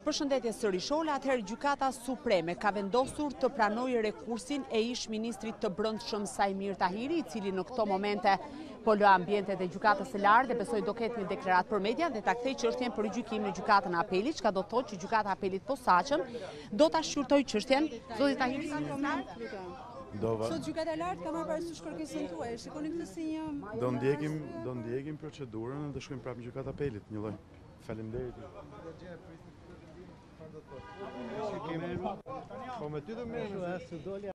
Përshëndetje Sërish, atëherë Gjykata Supreme ka vendosur të pranojë rekursin e ish ministrit të brendshëm Saimir Tahiri, i cili në këto momente po lë ambientet e Gjykatës së Lartë dhe besoj do ketë një deklarat për media dhe ta kthej çështjen për gjykim në Gjykatën e Apelit, çka do të thotë që Gjykata e Apelit posaçëm do ta shqyrtojë çështjen. Zoti Tahiri, Sot Gjykata e Lartë ka marrë parasysh kërkesën tuaj. Shikoni këtë si një Do ndjekim procedurën dhe shkojmë prapë në Gjykatë Apelit, një lloj. Faleminderit. Po me ty do merrem.